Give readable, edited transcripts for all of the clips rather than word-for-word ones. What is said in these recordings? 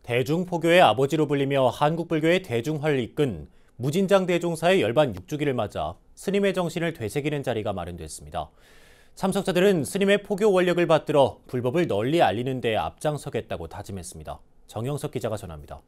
대중포교의 아버지로 불리며 한국불교의 대중화를 이끈 무진장 대종사의 열반 6주기를 맞아 스님의 정신을 되새기는 자리가 마련됐습니다. 참석자들은 스님의 포교 원력을 받들어 불법을 널리 알리는 데 앞장서겠다고 다짐했습니다. 정영석 기자가 전합니다.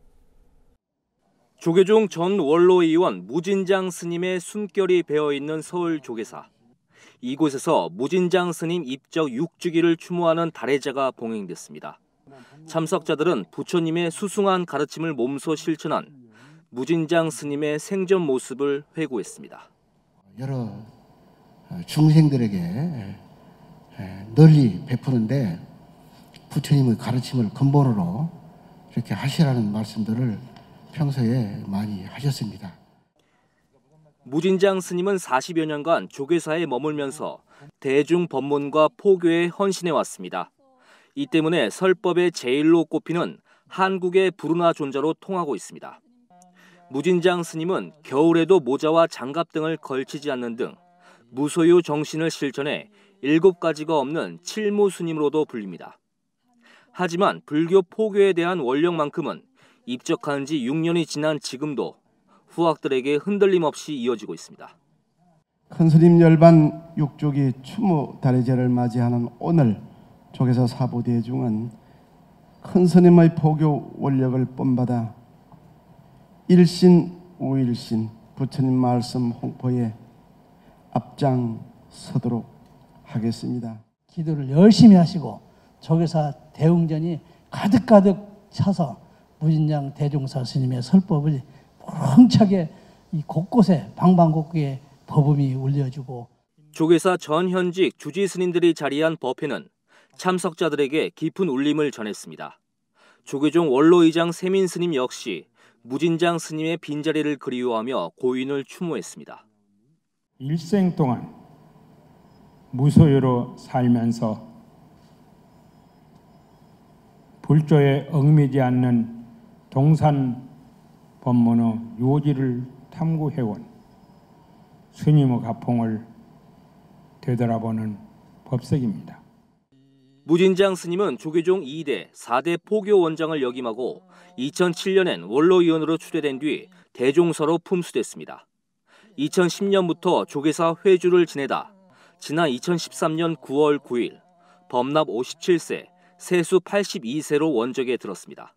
조계종 전 원로의원 무진장 스님의 숨결이 배어있는 서울 조계사. 이곳에서 무진장 스님 입적 6주기를 추모하는 달해자가 봉행됐습니다. 참석자들은 부처님의 수승한 가르침을 몸소 실천한 무진장 스님의 생전 모습을 회고했습니다. 여러 중생들에게 널리 베푸는데 부처님의 가르침을 근본으로 이렇게 하시라는 말씀들을 평소에 많이 하셨습니다. 무진장 스님은 40여 년간 조계사에 머물면서 대중 법문과 포교에 헌신해 왔습니다. 이 때문에 설법의 제일로 꼽히는 한국의 불운하 존자로 통하고 있습니다. 무진장 스님은 겨울에도 모자와 장갑 등을 걸치지 않는 등 무소유 정신을 실천해 7가지가 없는 칠무 스님으로도 불립니다. 하지만 불교 포교에 대한 원력만큼은 입적한 지 6년이 지난 지금도 후학들에게 흔들림 없이 이어지고 있습니다. 큰 스님 열반 6주기 추모 달해제를 맞이하는 오늘 조계사 사부대중은 큰 스님의 포교 원력을 본받아 일신 우일신 부처님 말씀 홍보에 앞장서도록 하겠습니다. 기도를 열심히 하시고 조계사 대웅전이 가득가득 차서 무진장 대종사 스님의 설법을 멍차게 이 곳곳에 방방곡곡에 법음이 울려주고, 조계사 전 현직 주지 스님들이 자리한 법회는 참석자들에게 깊은 울림을 전했습니다. 조계종 원로의장 세민 스님 역시 무진장 스님의 빈자리를 그리워하며 고인을 추모했습니다. 일생 동안 무소유로 살면서 불조에 얽매지 않는 동산 법문의 요지를 탐구해온 스님의 가풍을 되돌아보는 법석입니다. 무진장 스님은 조계종 2대 4대 포교 원장을 역임하고 2007년엔 원로위원으로 추대된 뒤 대종사로 품수됐습니다. 2010년부터 조계사 회주를 지내다 지난 2013년 9월 9일 법납 57세, 세수 82세로 원적에 들었습니다.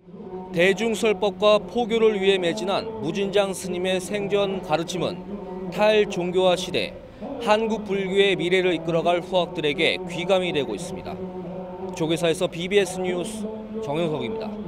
대중설법과 포교를 위해 매진한 무진장 스님의 생전 가르침은 탈종교화 시대 한국 불교의 미래를 이끌어갈 후학들에게 귀감이 되고 있습니다. 조계사에서 BBS 뉴스 정영석입니다.